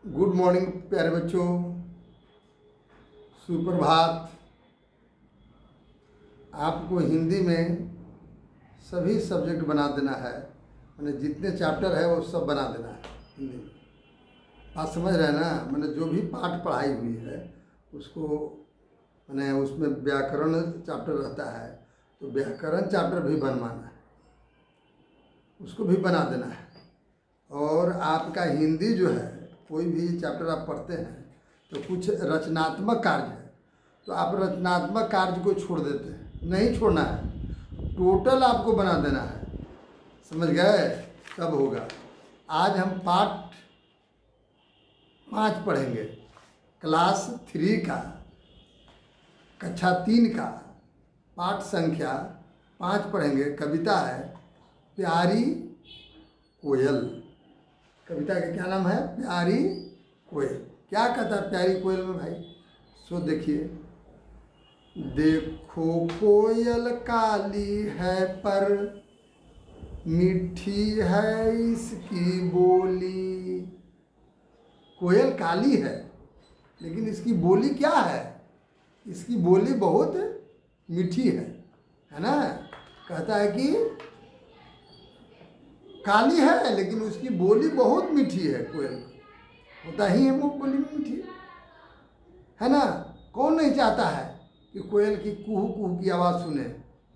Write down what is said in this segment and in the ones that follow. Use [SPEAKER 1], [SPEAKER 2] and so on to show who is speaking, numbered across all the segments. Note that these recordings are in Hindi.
[SPEAKER 1] गुड मॉर्निंग प्यारे बच्चों, सुप्रभात। आपको हिंदी में सभी सब्जेक्ट बना देना है, मैंने जितने चैप्टर है वो सब बना देना है हिंदी में। बात समझ रहे हैं ना? मैंने जो भी पाठ पढ़ाई हुई है उसको मैंने उसमें व्याकरण चैप्टर रहता है तो व्याकरण चैप्टर भी बनवाना है, उसको भी बना देना है। और आपका हिंदी जो है, कोई भी चैप्टर आप पढ़ते हैं तो कुछ रचनात्मक कार्य है तो आप रचनात्मक कार्य को छोड़ देते हैं, नहीं छोड़ना है, टोटल आपको बना देना है। समझ गए? तब होगा। आज हम पाठ 5 पढ़ेंगे, क्लास 3 का, कक्षा 3 का पाठ संख्या 5 पढ़ेंगे। कविता है प्यारी कोयल। कविता का क्या नाम है? प्यारी कोयल। क्या कहता है प्यारी कोयल में भाई? सो देखिए। देखो कोयल काली है पर मीठी है इसकी बोली। कोयल काली है लेकिन इसकी बोली क्या है? इसकी बोली बहुत मीठी है ना? कहता है कि काली है लेकिन उसकी बोली बहुत मीठी है। कोयल होता ही है वो बोली मीठी, है ना? कौन नहीं चाहता है कि कोयल की कुहू कुहू की आवाज़ सुने?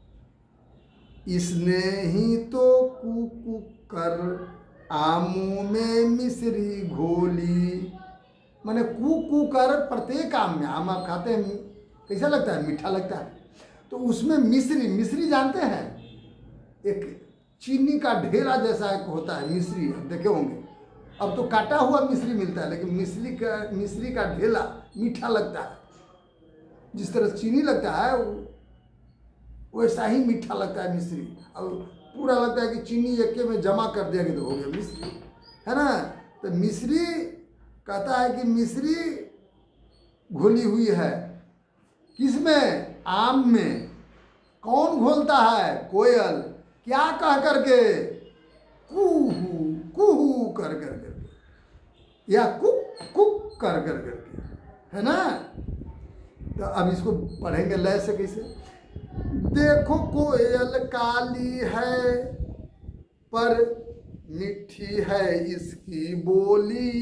[SPEAKER 1] इसने ही तो कू कू कर आमों में मिश्री घोली। माने कू कू कर प्रत्येक आम में, आम आप खाते हैं कैसा लगता है? मीठा लगता है। तो उसमें मिश्री जानते हैं? एक चीनी का ढेरा जैसा एक होता है मिश्री, आप देखे होंगे। अब तो काटा हुआ मिश्री मिलता है लेकिन मिश्री का ढेला मीठा लगता है। जिस तरह चीनी लगता है वैसा ही मीठा लगता है मिश्री। अब पूरा लगता है कि चीनी एक में जमा कर दिया कि तो हो गया मिश्री, है ना? तो मिश्री कहता है कि मिश्री घोली हुई है किसमें? आम में। कौन घोलता है? कोयल। क्या कह करके? कुहू कुहू कर करके या कुक कुक कर करके, है ना? तो अब इसको पढ़ेंगे लय से कैसे। देखो कोयल काली है पर मीठी है इसकी बोली।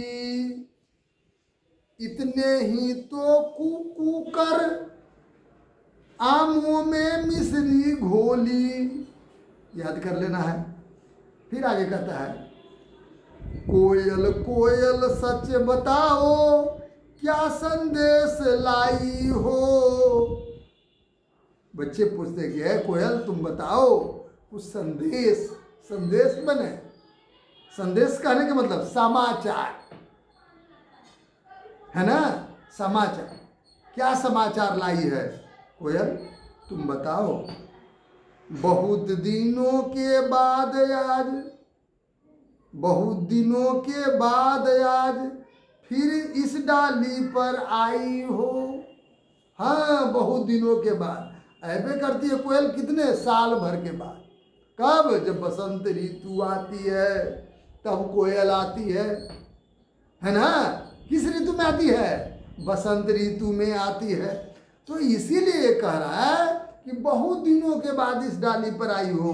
[SPEAKER 1] इतने ही तो कू कू कर आमों में मिश्री घोली। याद कर लेना है। फिर आगे कहता है कोयल कोयल सच बताओ क्या संदेश लाई हो। बच्चे पूछते कि है कोयल तुम बताओ कुछ संदेश। संदेश बने, संदेश कहने का मतलब समाचार, है ना? समाचार। क्या समाचार लाई है कोयल? तुम बताओ। बहुत दिनों के बाद आज, बहुत दिनों के बाद आज फिर इस डाली पर आई हो। हाँ, बहुत दिनों के बाद ऐसे करती है कोयल। कितने साल भर के बाद? कब? जब बसंत ऋतु आती है तब कोयल आती है ना? किस ऋतु में आती है? बसंत ऋतु में आती है। तो इसीलिए कह रहा है कि बहुत दिनों के बाद इस डाली पर आई हो,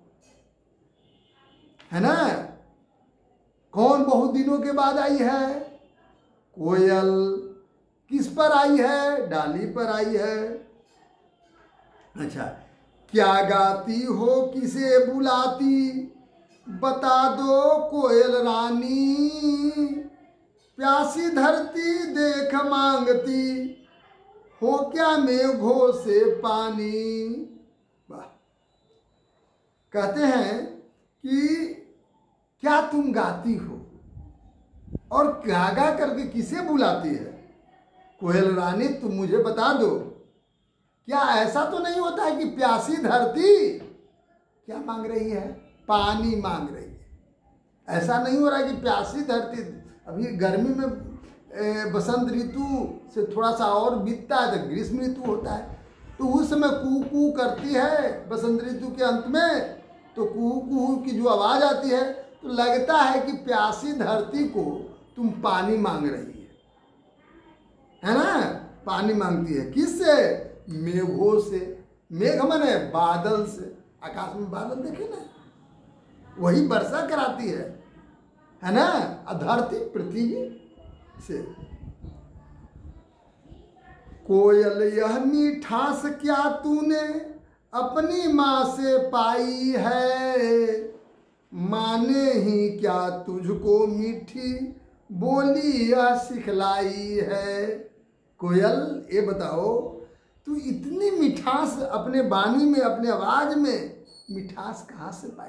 [SPEAKER 1] है ना? कौन बहुत दिनों के बाद आई है? कोयल। किस पर आई है? डाली पर आई है। अच्छा, क्या गाती हो किसे बुलाती? बता दो कोयल रानी। प्यासी धरती देख मांगती हो क्या मेघों से पानी। वाह। कहते हैं कि क्या तुम गाती हो और गा गा करके किसे बुलाती है? कोयल रानी तुम मुझे बता दो, क्या ऐसा तो नहीं होता है कि प्यासी धरती क्या मांग रही है? पानी मांग रही है। ऐसा नहीं हो रहा है कि प्यासी धरती, अभी गर्मी में बसंत ऋतु से थोड़ा सा और बीतता है तो ग्रीष्म ऋतु होता है, तो उस समय कू कू करती है बसंत ऋतु के अंत में। तो कू कू की जो आवाज़ आती है तो लगता है कि प्यासी धरती को तुम पानी मांग रही है ना, पानी मांगती है किससे? मेघों से। मेघ माने बादल से, आकाश में बादल देखे ना, वही वर्षा कराती है ना, धरती पृथ्वी से। कोयल यह मीठास क्या तूने अपनी माँ से पाई है, माने ही क्या तुझको मीठी बोली यह सिखलाई है। कोयल ये बताओ, तू इतनी मिठास अपने वाणी में, अपने आवाज में मिठास कहाँ से पाई?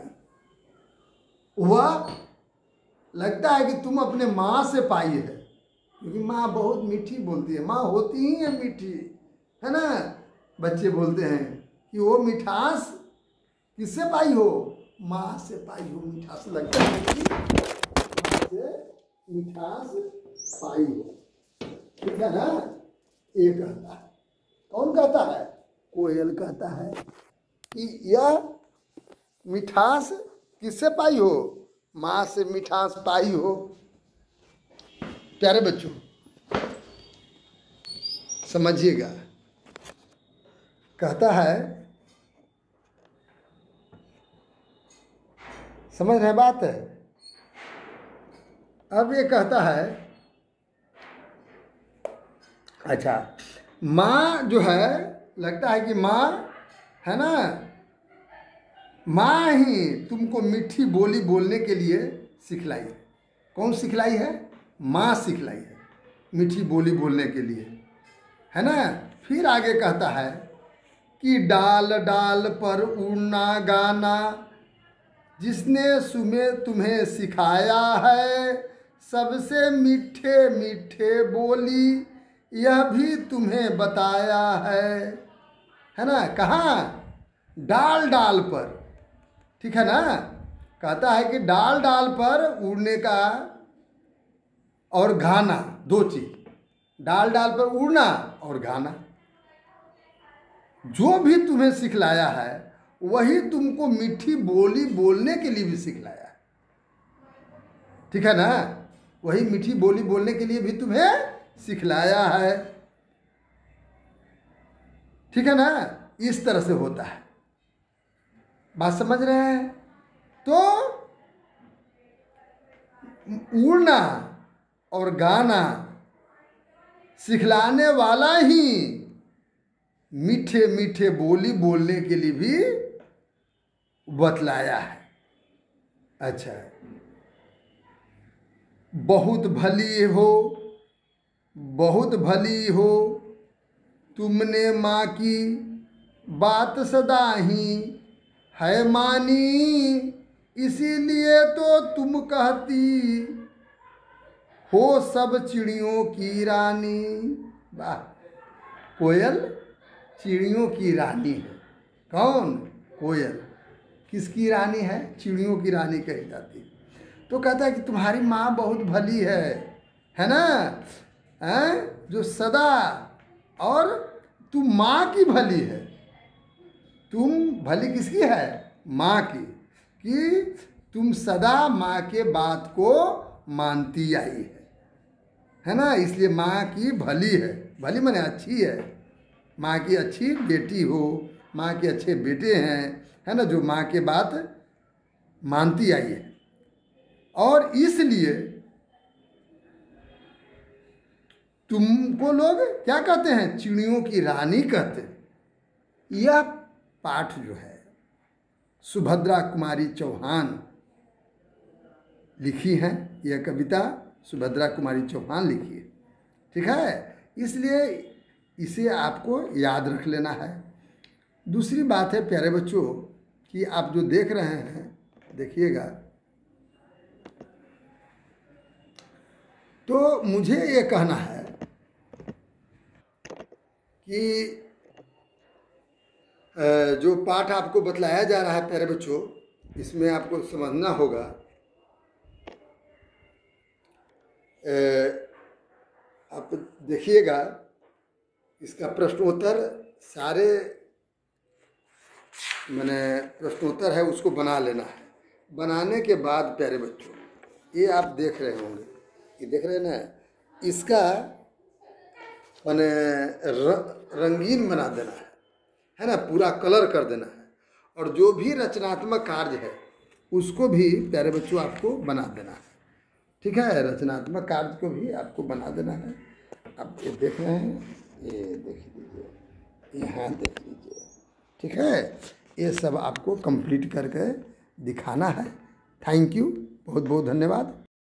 [SPEAKER 1] वह लगता है कि तुम अपने माँ से पाई है, क्योंकि माँ बहुत मीठी बोलती है, माँ होती ही है मीठी, है ना। बच्चे बोलते हैं कि वो मिठास किससे पाई हो? माँ से पाई हो मिठास। लगता है कि माँ से मिठास पाई हो, ठीक है ना। ये कहता है, कौन कहता है? कोयल कहता है कि यह मिठास किससे पाई हो? माँ से मिठास पाई हो। प्यारे बच्चों समझिएगा, कहता है, समझ रहे बात है। अब ये कहता है, अच्छा माँ जो है, लगता है कि माँ है ना, माँ ही तुमको मीठी बोली बोलने के लिए सिखलाई है। कौन सिखलाई है? माँ सिखलाई है मीठी बोली बोलने के लिए, है ना। फिर आगे कहता है कि डाल डाल पर उड़ना गाना जिसने तुम्हें सिखाया है, सबसे मीठे मीठे बोली यह भी तुम्हें बताया है ना। कहाँ? डाल डाल पर, ठीक है ना। कहता है कि डाल डाल पर उड़ने का और गाना, दो चीज, डाल डाल पर उड़ना और गाना। जो भी तुम्हें सिखलाया है वही तुमको मीठी बोली बोलने के लिए भी सिखलाया है, ठीक है ना। वही मीठी बोली बोलने के लिए भी तुम्हें सिखलाया है, ठीक है ना। इस तरह से होता है, बात समझ रहे हैं। तो उड़ना और गाना सिखलाने वाला ही मीठे मीठे बोली बोलने के लिए भी बतलाया है। अच्छा, बहुत भली हो, बहुत भली हो तुमने माँ की बात सदा ही है मानी, इसीलिए तो तुम कहती हो सब चिड़ियों की रानी। वाह, कोयल चिड़ियों की रानी है। कौन? कोयल किसकी रानी है? चिड़ियों की रानी कही जाती है। तो कहता है कि तुम्हारी माँ बहुत भली है ना, जो सदा, और तुम माँ की भली है। तुम भली किसकी है? माँ की, कि तुम सदा माँ के बात को मानती आई है ना। इसलिए माँ की भली है। भली माने अच्छी है, माँ की अच्छी बेटी हो, माँ के अच्छे बेटे हैं, है ना, जो माँ के बात मानती आई है। और इसलिए तुमको लोग क्या कहते हैं? चिड़ियों की रानी कहते हैं। यह पाठ जो है सुभद्रा कुमारी चौहान लिखी है, यह कविता सुभद्रा कुमारी चौहान लिखी है, ठीक है। इसलिए इसे आपको याद रख लेना है। दूसरी बात है प्यारे बच्चों कि आप जो देख रहे हैं, देखिएगा, तो मुझे ये कहना है कि जो पाठ आपको बतलाया जा रहा है प्यारे बच्चों, इसमें आपको समझना होगा, आप देखिएगा, इसका प्रश्नोत्तर सारे मैंने प्रश्नोत्तर है उसको बना लेना है। बनाने के बाद प्यारे बच्चों, ये आप देख रहे होंगे, ये देख रहे हैं ना, इसका माने रंगीन बना देना है ना, पूरा कलर कर देना है। और जो भी रचनात्मक कार्य है उसको भी प्यारे बच्चों आपको बना देना है। ठीक है, रचनात्मक कार्य को भी आपको बना देना है। आप ये देख रहे हैं, ये देख लीजिए, यहाँ देख लीजिए। ठीक है, ये सब आपको कंप्लीट करके दिखाना है। थैंक यू, बहुत बहुत धन्यवाद।